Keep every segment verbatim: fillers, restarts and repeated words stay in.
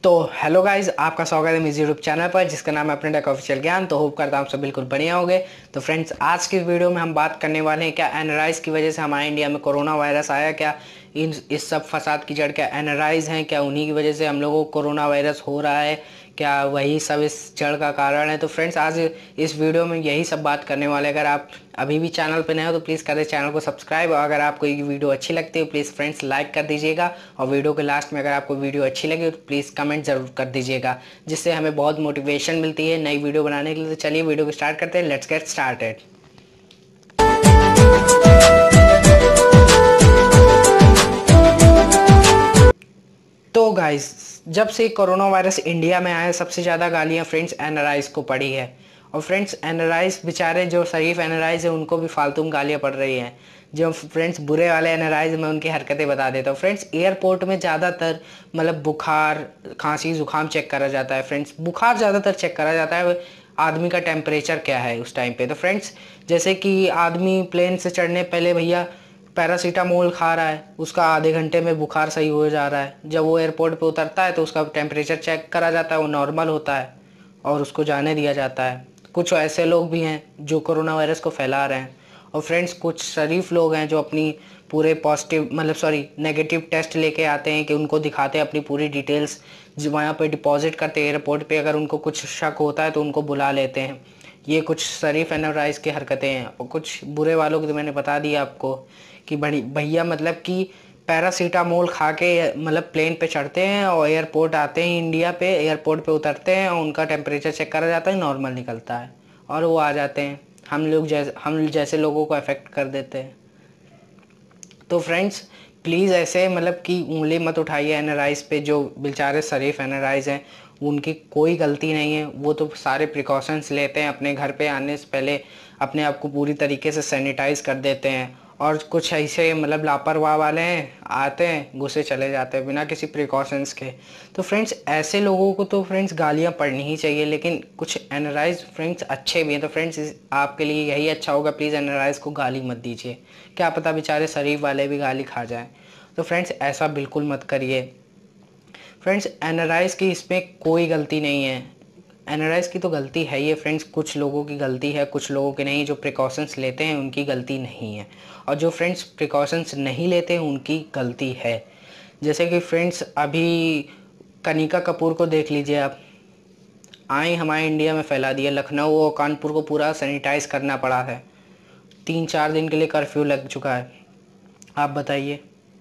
तो hello guys, आपका स्वागत है मेरे यूट्यूब चैनल पर जिसका नाम है अपने टेक ऑफिशियल ज्ञान। तो होप करता हूँ आप सब बिल्कुल बढ़िया होंगे। तो फ्रेंड्स, आज की वीडियो में हम बात करने वाले हैं क्या एनराइज की वजह से हमारे इंडिया में कोरोना वायरस आया, क्या इन इस सब फसाद की जड़ क्या एनराइज हैं, क्या उन्हीं की वजह से हम लोगों को कोरोना वायरस हो रहा है, क्या वही सब इस जड़ का कारण है। तो फ्रेंड्स, आज इस वीडियो में यही सब बात करने वाले हैं। अगर आप अभी भी चैनल पर नए हो तो प्लीज़ कर दे चैनल को सब्सक्राइब। और अगर आपको ये वीडियो अच्छी लगती है प्लीज़ फ्रेंड्स लाइक कर दीजिएगा। और वीडियो के लास्ट में अगर आपको वीडियो अच्छी लगी तो प्लीज़ कमेंट ज़रूर कर दीजिएगा, जिससे हमें बहुत मोटिवेशन मिलती है नई वीडियो बनाने के लिए। तो चलिए वीडियो को स्टार्ट करते हैं। Let's get started. तो गाइस, जब से कोरोना वायरस इंडिया में आया सबसे ज़्यादा गालियाँ फ्रेंड्स एनआरआईज को पड़ी है। और फ्रेंड्स, एनआरआईज बेचारे जो शरीफ एनआरआईज है उनको भी फालतू में गालियाँ पड़ रही हैं। जो फ्रेंड्स बुरे वाले एनआरआईज में उनकी हरकतें बता देता हूँ। फ्रेंड्स, एयरपोर्ट में ज़्यादातर मतलब बुखार खांसी जुकाम चेक करा जाता है। फ्रेंड्स, बुखार ज़्यादातर चेक करा जाता है, आदमी का टेम्परेचर क्या है उस टाइम पे। तो फ्रेंड्स, जैसे कि आदमी प्लेन से चढ़ने पहले भैया पैरासीटामोल खा रहा है, उसका आधे घंटे में बुखार सही हो जा रहा है। जब वो एयरपोर्ट पे उतरता है तो उसका टेम्परेचर चेक करा जाता है, वो नॉर्मल होता है और उसको जाने दिया जाता है। कुछ ऐसे लोग भी हैं जो कोरोना वायरस को फैला रहे हैं। और फ्रेंड्स, कुछ शरीफ लोग हैं जो अपनी पूरे पॉजिटिव मतलब सॉरी नेगेटिव टेस्ट लेके आते हैं कि उनको दिखाते हैं अपनी पूरी डिटेल्स, जो वहाँ पे डिपॉजिट करते हैं एयरपोर्ट पे। अगर उनको कुछ शक होता है तो उनको बुला लेते हैं। ये कुछ शरीफ एनआरआईज की हरकतें हैं। और कुछ बुरे वालों की तो मैंने बता दिया आपको कि बड़ी भैया मतलब कि पैरासीटामोल खा के मतलब प्लेन पे चढ़ते हैं और एयरपोर्ट आते हैं, इंडिया पे एयरपोर्ट पे उतरते हैं और उनका टेम्परेचर चेक करा जाता है, नॉर्मल निकलता है और वो आ जाते हैं। हम लोग जैसे हम जैसे लोगों को अफेक्ट कर देते हैं। तो फ्रेंड्स, प्लीज़ ऐसे मतलब कि उंगली मत उठाइए एनआरआईज पे। जो बेचारे शरीफ एनआरआईज हैं उनकी कोई गलती नहीं है, वो तो सारे प्रिकॉशंस लेते हैं। अपने घर पे आने से पहले अपने आप को पूरी तरीके से सैनिटाइज कर देते हैं। और कुछ ऐसे मतलब लापरवाह वाले हैं, आते हैं घुसे चले जाते हैं बिना किसी प्रिकॉशंस के। तो फ्रेंड्स, ऐसे लोगों को तो फ्रेंड्स गालियाँ पड़नी ही चाहिए। लेकिन कुछ एनआरआईज फ्रेंड्स अच्छे भी हैं, तो फ्रेंड्स आपके लिए यही अच्छा होगा, प्लीज़ एनआरआईज को गाली मत दीजिए। क्या पता बेचारे शरीफ वाले भी गाली खा जाएं। तो फ्रेंड्स, ऐसा बिल्कुल मत करिए। फ्रेंड्स, एनआरआईज की इसमें कोई गलती नहीं है। एनआरआईज की तो गलती है ही है फ्रेंड्स, कुछ लोगों की गलती है, कुछ लोगों की नहीं। जो प्रिकॉशंस लेते हैं उनकी गलती नहीं है, और जो फ्रेंड्स प्रिकॉशंस नहीं लेते हैं उनकी गलती है। जैसे कि फ्रेंड्स, अभी कनिका कपूर को देख लीजिए आप, आई हमारे इंडिया में फैला दिया। लखनऊ और कानपुर को पूरा सैनिटाइज करना पड़ा है। तीन चार दिन के लिए कर्फ्यू लग चुका है। आप बताइए,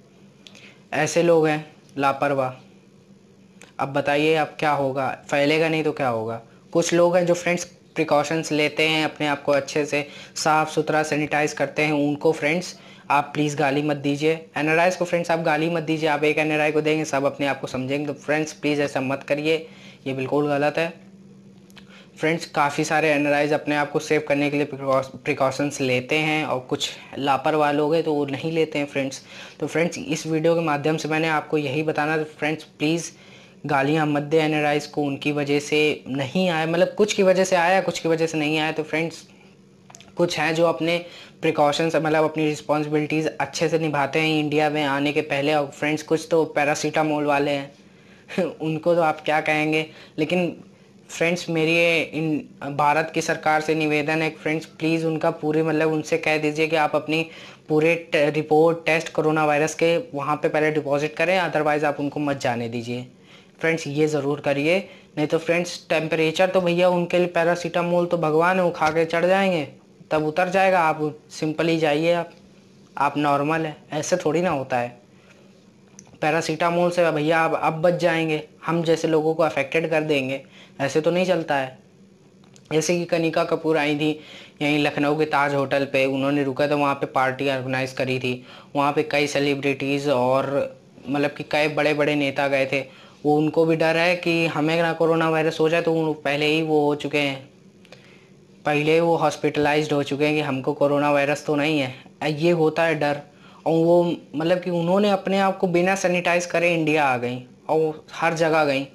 ऐसे लोग हैं लापरवाह। अब बताइए अब क्या होगा, फैलेगा नहीं तो क्या होगा। कुछ लोग हैं जो फ्रेंड्स प्रिकॉशंस लेते हैं, अपने आप को अच्छे से साफ़ सुथरा सैनिटाइज करते हैं, उनको फ्रेंड्स आप प्लीज़ गाली मत दीजिए। एनआरआईज को फ्रेंड्स आप गाली मत दीजिए। आप एक एनआरआई को देंगे सब अपने आप को समझेंगे। तो फ्रेंड्स प्लीज़ ऐसा मत करिए, ये बिल्कुल गलत है। फ्रेंड्स, काफ़ी सारे एनआरआईज अपने आप को सेव करने के लिए प्रिकॉशंस लेते हैं, और कुछ लापरवाह लोग हैं तो वो नहीं लेते हैं फ्रेंड्स। तो फ्रेंड्स, इस वीडियो के माध्यम से मैंने आपको यही बताना था फ्रेंड्स, प्लीज़ गालियाँ मत दे एनआरआईज को। उनकी वजह से नहीं आया, मतलब कुछ की वजह से आया, कुछ की वजह से नहीं आया। तो फ्रेंड्स, कुछ हैं जो अपने प्रिकॉशंस मतलब अपनी रिस्पॉन्सिबिलिटीज़ अच्छे से निभाते हैं इंडिया में आने के पहले। और फ्रेंड्स, कुछ तो पैरासीटामोल वाले हैं उनको तो आप क्या कहेंगे। लेकिन फ्रेंड्स, मेरी इन भारत की सरकार से निवेदन है फ्रेंड्स, प्लीज़ उनका पूरे मतलब उनसे कह दीजिए कि आप अपनी पूरे रिपोर्ट टेस्ट कोरोना वायरस के वहाँ पे पहले डिपॉजिट करें, अदरवाइज़ आप उनको मत जाने दीजिए। फ्रेंड्स, ये ज़रूर करिए। नहीं तो फ्रेंड्स, टेम्परेचर तो भैया उनके लिए पैरासीटामोल तो भगवान है, वो खा के चढ़ जाएंगे तब उतर जाएगा। आप सिंपल ही जाइए, आप आप नॉर्मल है। ऐसे थोड़ी ना होता है। पैरासीटामोल से भैया आप अब बच जाएंगे, हम जैसे लोगों को अफेक्टेड कर देंगे, ऐसे तो नहीं चलता है। जैसे कि कनिका कपूर आई थी यहीं लखनऊ के ताज होटल पे, उन्होंने रुका था वहाँ पे, पार्टी ऑर्गेनाइज करी थी। वहाँ पे कई सेलिब्रिटीज़ और मतलब कि कई बड़े बड़े नेता गए थे। वो उनको भी डर है कि हमें ना कोरोना वायरस हो जाए, तो वो पहले ही वो हो चुके हैं, पहले वो हॉस्पिटलाइज्ड हो चुके हैं कि हमको कोरोना वायरस तो नहीं है। ये होता है डर। और वो मतलब कि उन्होंने अपने आप को बिना सैनिटाइज करे इंडिया आ गई और हर जगह गई।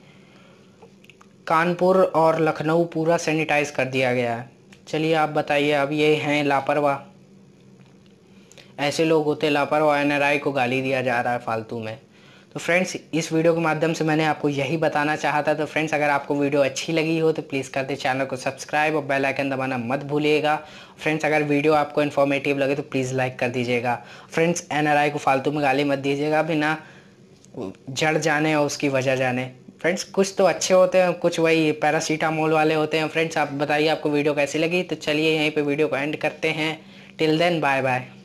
कानपुर और लखनऊ पूरा सैनिटाइज कर दिया गया है। चलिए आप बताइए, अब ये हैं लापरवाह। ऐसे लोग होते लापरवाह, एनआरआई को गाली दिया जा रहा है फालतू में। तो फ्रेंड्स इस वीडियो के माध्यम से मैंने आपको यही बताना चाहा था। तो फ्रेंड्स अगर आपको वीडियो अच्छी लगी हो तो प्लीज़ कर दे चैनल को सब्सक्राइब और बेल आइकन दबाना मत भूलिएगा। फ्रेंड्स अगर वीडियो आपको इन्फॉर्मेटिव लगे तो प्लीज़ लाइक कर दीजिएगा। फ्रेंड्स एनआरआई को फालतू में गाली मत दीजिएगा बिना जड़ जाने और उसकी वजह जाने। फ्रेंड्स कुछ तो अच्छे होते हैं, कुछ वही पैरासीटामोल वाले होते हैं। फ्रेंड्स आप बताइए आपको वीडियो कैसी लगी। तो चलिए यहीं पे वीडियो को एंड करते हैं। Till then bye bye.